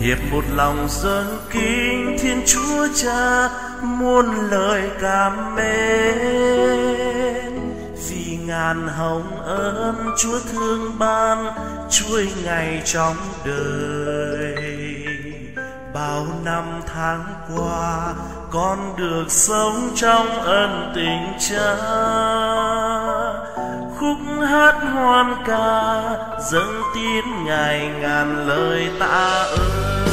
hiệp một lòng dâng kính Thiên Chúa Cha muôn lời cảm mến. Vì ngàn hồng ơn Chúa thương ban chuỗi ngày trong đời. Bao năm tháng qua con được sống trong ân tình Cha. Khúc hát hoan ca dâng tiếng Ngài ngàn lời tạ ơn.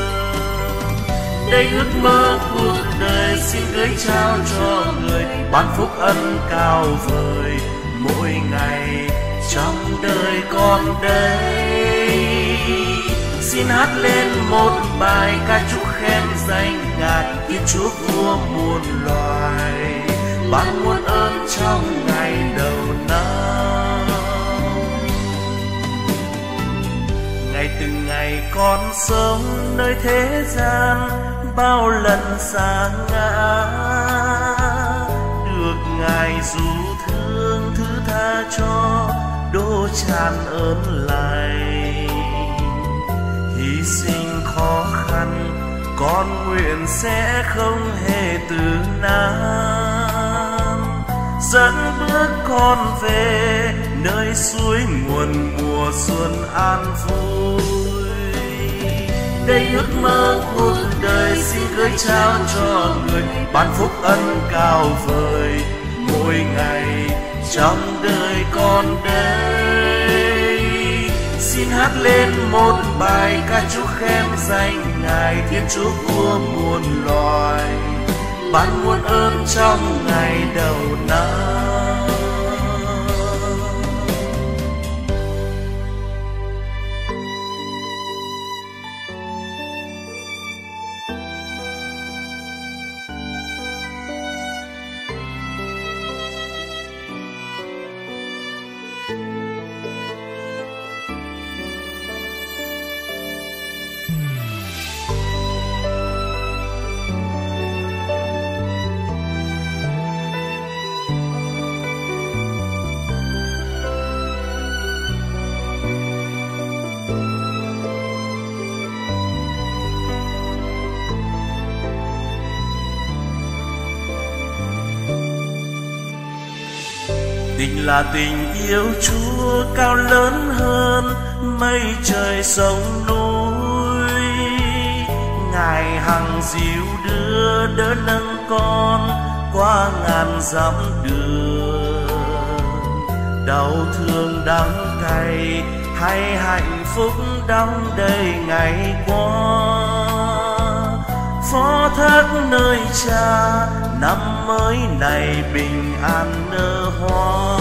Đây ước mơ cuộc đời xin gửi trao cho người, ban phúc ân cao vời mỗi ngày trong đời con đây. Xin hát lên một bài ca chúc khen danh Ngài, Thiên Chúa vua muôn loài, ban muôn ơn trong ngày đầu năm. Ngày từng ngày con sống nơi thế gian, bao lần sa ngã được Ngài dù thương thứ tha cho, đổ tràn ơn lành. Hy sinh khó khăn con nguyện sẽ không hề từ nan, dẫn bước con về nơi suối nguồn mùa xuân an vui. Đây ước mơ cuộc đời xin gửi trao cho người, ban phúc ân cao vời mỗi ngày trong đời con đây. Xin hát lên một bài ca chúc khen danh Ngài, Thiên Chúa vua muôn loài, ban muôn ơn trong ngày đầu năm. Tình là tình yêu Chúa cao lớn hơn mây trời sông núi. Ngài hằng dìu đưa đỡ nâng con qua ngàn dặm đường. Đau thương đắng cay hay hạnh phúc đong đầy ngày qua, phó thác nơi Cha năm mới này bình an nở hoa.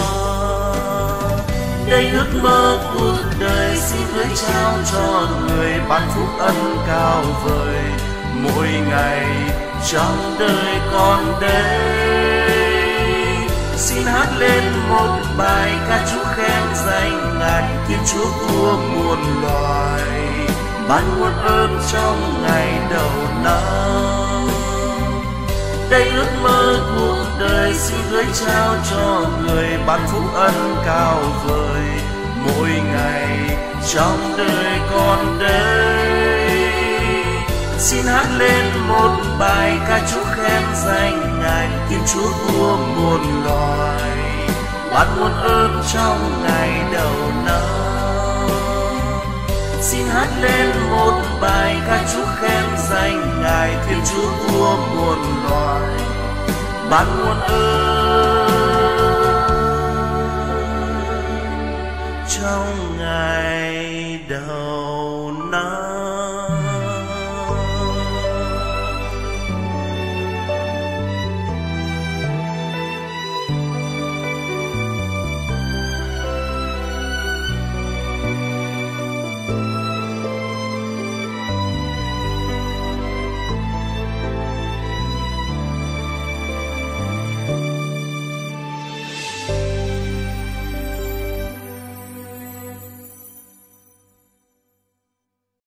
Đây ước mơ cuộc đời xin gửi trao cho người, ban phúc ân cao vời mỗi ngày trong đời con đây. Xin hát lên một bài ca chúc khen danh Ngài, Thiên Chúa vua muôn loài, ban muôn ơn trong ngày đầu năm. Đây ước mơ cuộc đời xin gửi trao cho người, ban phúc ân cao vời mỗi ngày trong đời con đây. Xin hát lên một bài ca chúc khen danh Ngài, Thiên Chúa vua muôn loài, ban muôn ơn trong ngày đầu năm. Xin hát lên một bài ca chúc khen danh Ngài, Thiên Chúa vua muôn loài, ban muôn ơn trong ngày đầu